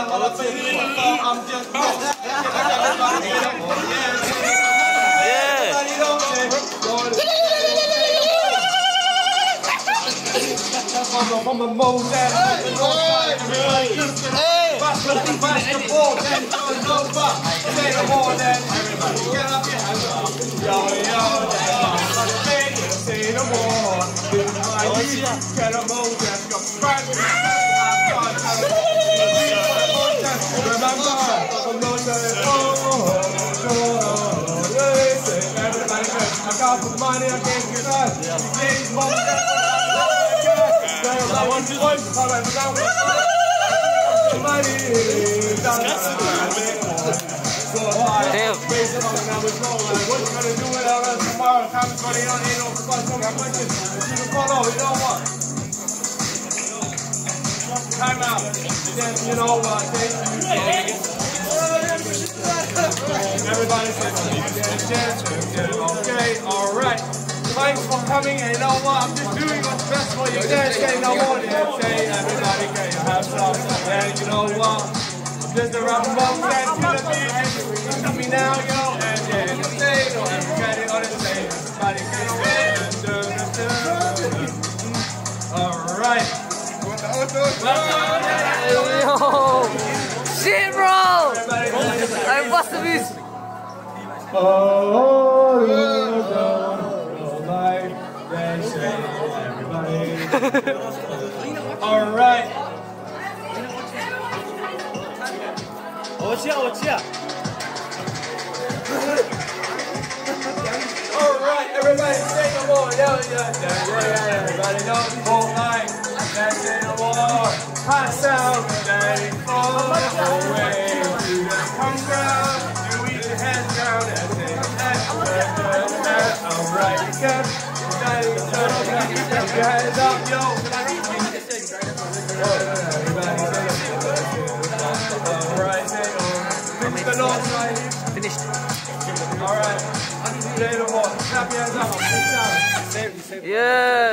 From the mold down to the north side, bash the ball, then go back, say the ball, then everybody get up your hands up. Yo, say the ball, this is my youth, get a mold down, got friends, remember, I'm not saying, everybody good, I got the money, I can't get that, these mold down. Time out. You know what? Everybody says, okay, all right. Thanks for coming, and you know what, I'm just doing what's best for you. Dance, say no more, say everybody can have some, and you know what, I'm just a rubber ball, dance to the beat, and you tell me now, yo, and yeah, say, no, everybody on the stage, everybody can say, alright. Yo, shit, bro! Alright, what's the music? Alright. Alright, everybody say no more. Yeah. Everybody know the whole night. Let's say no more. Pass out, daddy, fall away. Come down, you eat your head down and say, alright, you can. Daddy, turn on your hands up, yo. Finished. Alright. Clap your hands up. Yeah.